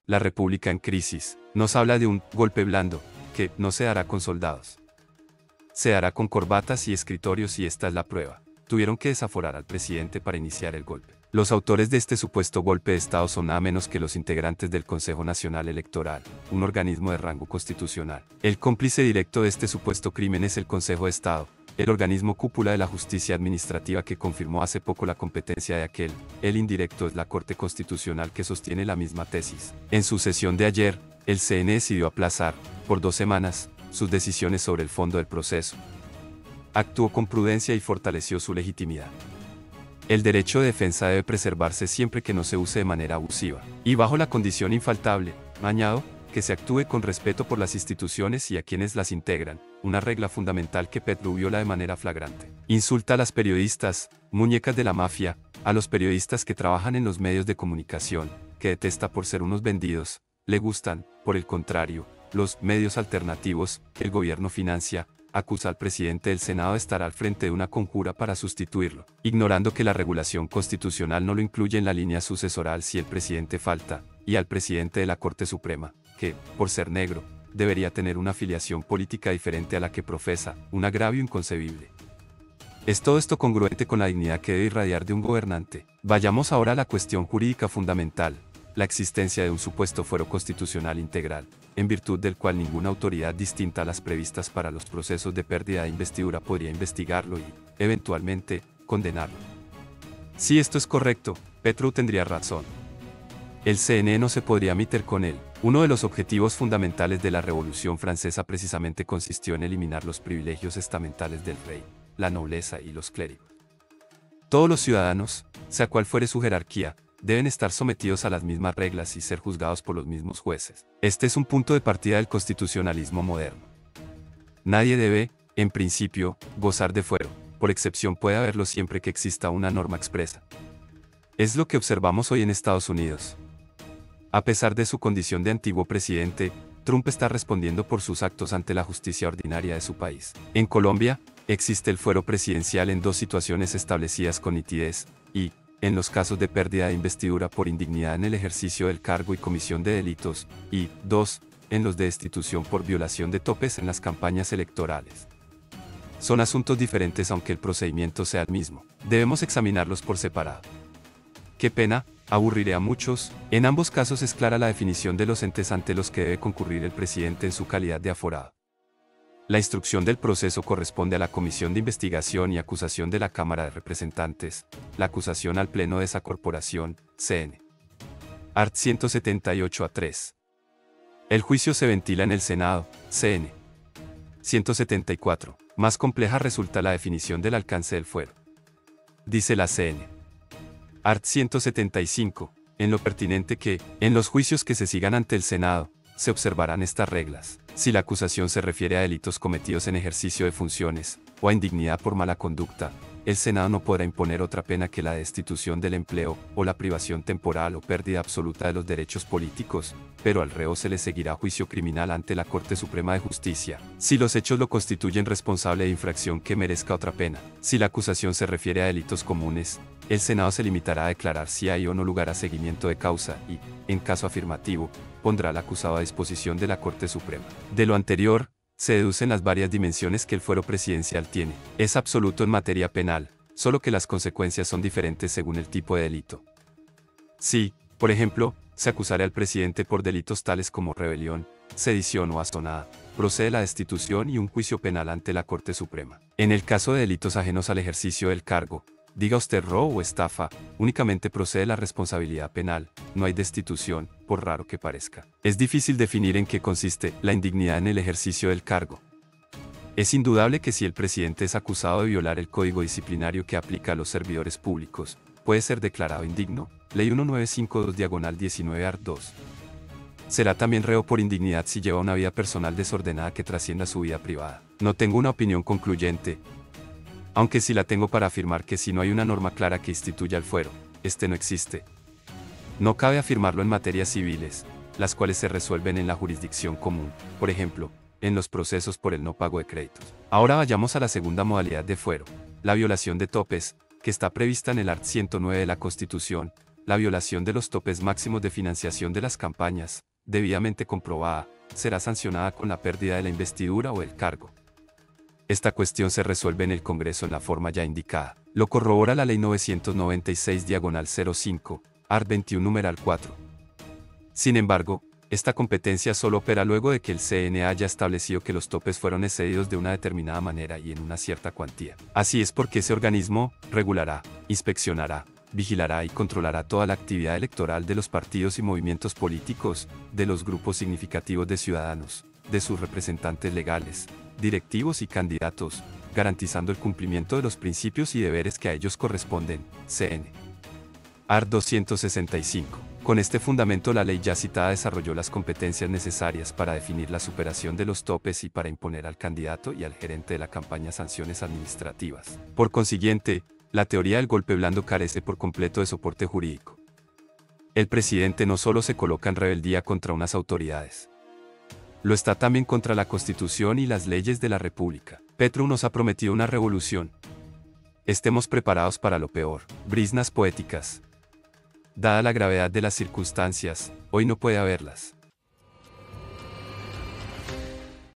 La República en crisis. Nos habla de un golpe blando, que no se dará con soldados. Se dará con corbatas y escritorios y esta es la prueba. Tuvieron que desaforar al presidente para iniciar el golpe. Los autores de este supuesto golpe de Estado son nada menos que los integrantes del Consejo Nacional Electoral, un organismo de rango constitucional. El cómplice directo de este supuesto crimen es el Consejo de Estado, el organismo cúpula de la justicia administrativa que confirmó hace poco la competencia de aquel. El indirecto es la Corte Constitucional que sostiene la misma tesis. En su sesión de ayer, el CNE decidió aplazar, por 2 semanas, sus decisiones sobre el fondo del proceso. Actuó con prudencia y fortaleció su legitimidad. El derecho de defensa debe preservarse siempre que no se use de manera abusiva, y bajo la condición infaltable, añado, que se actúe con respeto por las instituciones y a quienes las integran, una regla fundamental que Petro viola de manera flagrante. Insulta a las periodistas, muñecas de la mafia, a los periodistas que trabajan en los medios de comunicación, que detesta por ser unos vendidos, le gustan, por el contrario, los medios alternativos, que el gobierno financia. Acusa al presidente del Senado de estar al frente de una conjura para sustituirlo, ignorando que la regulación constitucional no lo incluye en la línea sucesoral si el presidente falta, y al presidente de la Corte Suprema, que, por ser negro, debería tener una afiliación política diferente a la que profesa, un agravio inconcebible. ¿Es todo esto congruente con la dignidad que debe irradiar de un gobernante? Vayamos ahora a la cuestión jurídica fundamental, la existencia de un supuesto fuero constitucional integral, en virtud del cual ninguna autoridad distinta a las previstas para los procesos de pérdida de investidura podría investigarlo y, eventualmente, condenarlo. Si esto es correcto, Petro tendría razón. El CNE no se podría meter con él. Uno de los objetivos fundamentales de la Revolución Francesa precisamente consistió en eliminar los privilegios estamentales del rey, la nobleza y los clérigos. Todos los ciudadanos, sea cual fuere su jerarquía, deben estar sometidos a las mismas reglas y ser juzgados por los mismos jueces. Este es un punto de partida del constitucionalismo moderno. Nadie debe, en principio, gozar de fuero, por excepción puede haberlo siempre que exista una norma expresa. Es lo que observamos hoy en Estados Unidos. A pesar de su condición de antiguo presidente, Trump está respondiendo por sus actos ante la justicia ordinaria de su país. En Colombia, existe el fuero presidencial en 2 situaciones establecidas con nitidez, y, en los casos de pérdida de investidura por indignidad en el ejercicio del cargo y comisión de delitos, y, 2, en los de destitución por violación de topes en las campañas electorales. Son asuntos diferentes aunque el procedimiento sea el mismo. Debemos examinarlos por separado. Qué pena, aburriré a muchos. En ambos casos es clara la definición de los entes ante los que debe concurrir el presidente en su calidad de aforado. La instrucción del proceso corresponde a la Comisión de Investigación y Acusación de la Cámara de Representantes, la acusación al Pleno de esa corporación, CN. Art. 178-3. El juicio se ventila en el Senado, CN. 174. Más compleja resulta la definición del alcance del fuero. Dice la CN. Art. 175. En lo pertinente que, en los juicios que se sigan ante el Senado, se observarán estas reglas. Si la acusación se refiere a delitos cometidos en ejercicio de funciones, o a indignidad por mala conducta, el Senado no podrá imponer otra pena que la destitución del empleo, o la privación temporal o pérdida absoluta de los derechos políticos, pero al reo se le seguirá juicio criminal ante la Corte Suprema de Justicia, si los hechos lo constituyen responsable de infracción que merezca otra pena. Si la acusación se refiere a delitos comunes, el Senado se limitará a declarar si hay o no lugar a seguimiento de causa y, en caso afirmativo, pondrá al acusado a disposición de la Corte Suprema. De lo anterior, se deducen las varias dimensiones que el fuero presidencial tiene. Es absoluto en materia penal, solo que las consecuencias son diferentes según el tipo de delito. Si, por ejemplo, se acusara al presidente por delitos tales como rebelión, sedición o astonada, procede la destitución y un juicio penal ante la Corte Suprema. En el caso de delitos ajenos al ejercicio del cargo, diga usted robo o estafa, únicamente procede la responsabilidad penal, no hay destitución, por raro que parezca. Es difícil definir en qué consiste la indignidad en el ejercicio del cargo. Es indudable que si el presidente es acusado de violar el código disciplinario que aplica a los servidores públicos, puede ser declarado indigno. Ley 1952/19 art. 2. Será también reo por indignidad si lleva una vida personal desordenada que trascienda su vida privada. No tengo una opinión concluyente, aunque sí la tengo para afirmar que si no hay una norma clara que instituya el fuero, este no existe. No cabe afirmarlo en materias civiles, las cuales se resuelven en la jurisdicción común, por ejemplo, en los procesos por el no pago de créditos. Ahora vayamos a la segunda modalidad de fuero, la violación de topes, que está prevista en el art. 109 de la Constitución, la violación de los topes máximos de financiación de las campañas, debidamente comprobada, será sancionada con la pérdida de la investidura o el cargo. Esta cuestión se resuelve en el Congreso en la forma ya indicada. Lo corrobora la Ley 996/05, art. 21 numeral 4. Sin embargo, esta competencia solo opera luego de que el CNE haya establecido que los topes fueron excedidos de una determinada manera y en una cierta cuantía. Así es porque ese organismo regulará, inspeccionará, vigilará y controlará toda la actividad electoral de los partidos y movimientos políticos, de los grupos significativos de ciudadanos, de sus representantes legales, directivos y candidatos, garantizando el cumplimiento de los principios y deberes que a ellos corresponden. CN. Art. 265. Con este fundamento la ley ya citada desarrolló las competencias necesarias para definir la superación de los topes y para imponer al candidato y al gerente de la campaña sanciones administrativas. Por consiguiente, la teoría del golpe blando carece por completo de soporte jurídico. El presidente no solo se coloca en rebeldía contra unas autoridades, lo está también contra la Constitución y las leyes de la República. Petro nos ha prometido una revolución. Estemos preparados para lo peor. Briznas poéticas. Dada la gravedad de las circunstancias, hoy no puede haberlas.